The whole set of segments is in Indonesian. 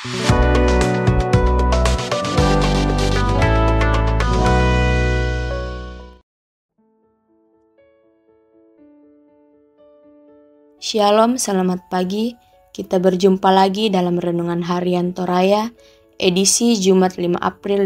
Shalom, selamat pagi. Kita berjumpa lagi dalam Renungan Harian Toraya, edisi Jumat 5 April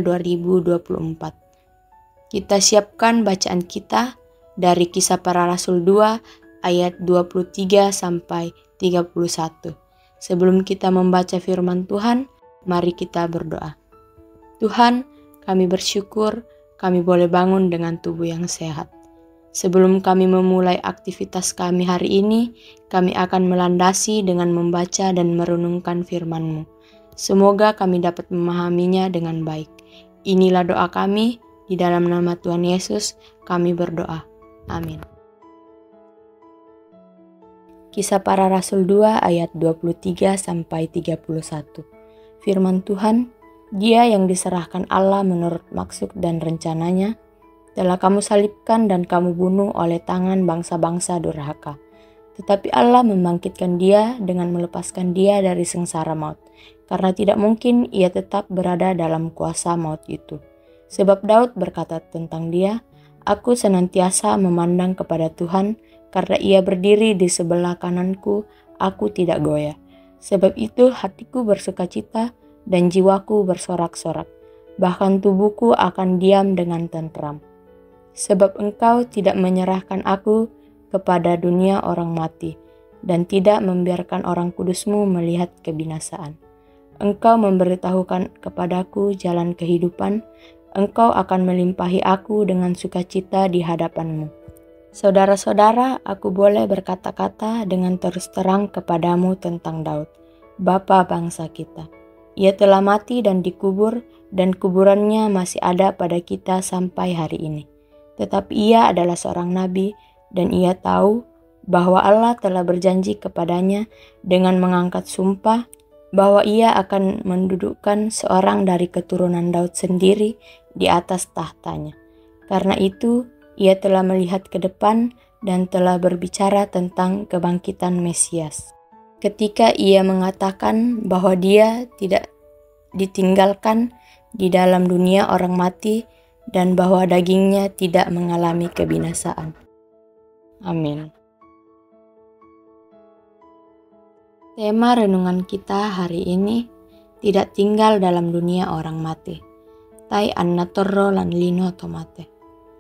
2024. Kita siapkan bacaan kita dari Kisah Para Rasul 2 ayat 23 sampai 31. Sebelum kita membaca firman Tuhan, mari kita berdoa. Tuhan, kami bersyukur kami boleh bangun dengan tubuh yang sehat. Sebelum kami memulai aktivitas kami hari ini, kami akan melandasi dengan membaca dan merenungkan firman-Mu. Semoga kami dapat memahaminya dengan baik. Inilah doa kami, di dalam nama Tuhan Yesus kami berdoa. Amin. Kisah Para Rasul 2 ayat 23 sampai 31. Firman Tuhan, Dia yang diserahkan Allah menurut maksud dan rencananya, telah kamu salibkan dan kamu bunuh oleh tangan bangsa-bangsa durhaka. Tetapi Allah membangkitkan Dia dengan melepaskan Dia dari sengsara maut, karena tidak mungkin Ia tetap berada dalam kuasa maut itu. Sebab Daud berkata tentang Dia, "Aku senantiasa memandang kepada Tuhan, karena Ia berdiri di sebelah kananku, aku tidak goyah. Sebab itu hatiku bersukacita dan jiwaku bersorak-sorak, bahkan tubuhku akan diam dengan tentram. Sebab Engkau tidak menyerahkan aku kepada dunia orang mati, dan tidak membiarkan orang kudus-Mu melihat kebinasaan. Engkau memberitahukan kepadaku jalan kehidupan, Engkau akan melimpahi aku dengan sukacita di hadapan-Mu. Saudara-saudara, aku boleh berkata-kata dengan terus terang kepadamu tentang Daud, bapa bangsa kita. Ia telah mati dan dikubur, dan kuburannya masih ada pada kita sampai hari ini. Tetapi ia adalah seorang nabi, dan ia tahu bahwa Allah telah berjanji kepadanya dengan mengangkat sumpah bahwa ia akan mendudukkan seorang dari keturunan Daud sendiri di atas tahtanya. Karena itu, ia telah melihat ke depan dan telah berbicara tentang kebangkitan Mesias. Ketika ia mengatakan bahwa dia tidak ditinggalkan di dalam dunia orang mati, dan bahwa dagingnya tidak mengalami kebinasaan. Amin. Tema renungan kita hari ini, tidak tinggal dalam dunia orang mati. Tai anna torro lan lino tomate.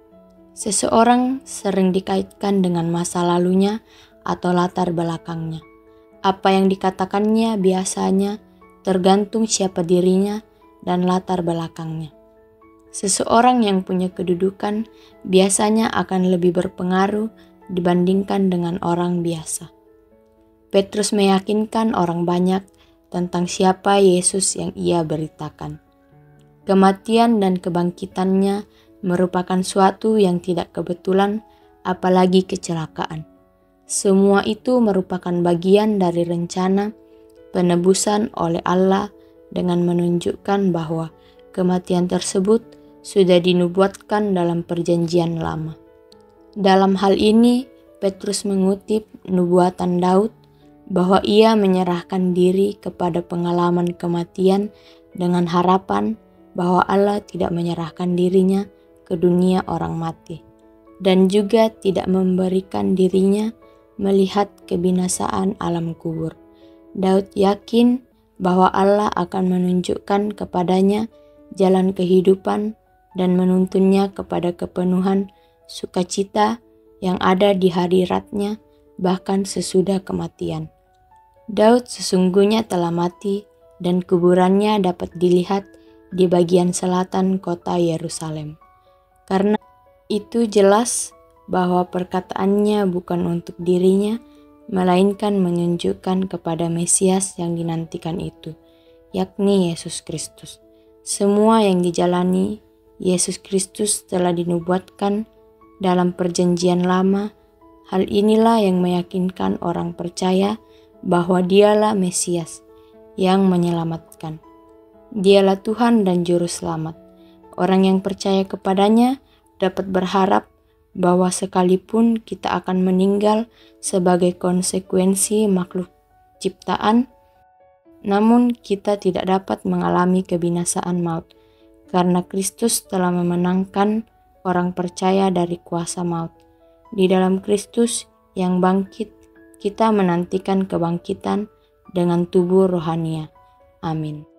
Seseorang sering dikaitkan dengan masa lalunya atau latar belakangnya. Apa yang dikatakannya biasanya tergantung siapa dirinya dan latar belakangnya. Seseorang yang punya kedudukan biasanya akan lebih berpengaruh dibandingkan dengan orang biasa. Petrus meyakinkan orang banyak tentang siapa Yesus yang ia beritakan. Kematian dan kebangkitannya merupakan suatu yang tidak kebetulan, apalagi kecelakaan. Semua itu merupakan bagian dari rencana penebusan oleh Allah dengan menunjukkan bahwa kematian tersebut sudah dinubuatkan dalam perjanjian lama. Dalam hal ini, Petrus mengutip nubuatan Daud bahwa ia menyerahkan diri kepada pengalaman kematian dengan harapan bahwa Allah tidak menyerahkan dirinya ke dunia orang mati, dan juga tidak memberikan dirinya melihat kebinasaan alam kubur. Daud yakin bahwa Allah akan menunjukkan kepadanya jalan kehidupan dan menuntunnya kepada kepenuhan sukacita yang ada di hadiratnya bahkan sesudah kematian. Daud sesungguhnya telah mati dan kuburannya dapat dilihat di bagian selatan kota Yerusalem. Karena itu jelas bahwa perkataannya bukan untuk dirinya, melainkan menunjukkan kepada Mesias yang dinantikan itu, yakni Yesus Kristus. Semua yang dijalani Yesus Kristus telah dinubuatkan dalam perjanjian lama. Hal inilah yang meyakinkan orang percaya bahwa Dialah Mesias yang menyelamatkan. Dialah Tuhan dan Juru Selamat. Orang yang percaya kepadanya dapat berharap bahwa sekalipun kita akan meninggal sebagai konsekuensi makhluk ciptaan, Namun kita tidak dapat mengalami kebinasaan maut, karena Kristus telah memenangkan orang percaya dari kuasa maut. Di dalam Kristus yang bangkit, kita menantikan kebangkitan dengan tubuh rohania. Amin.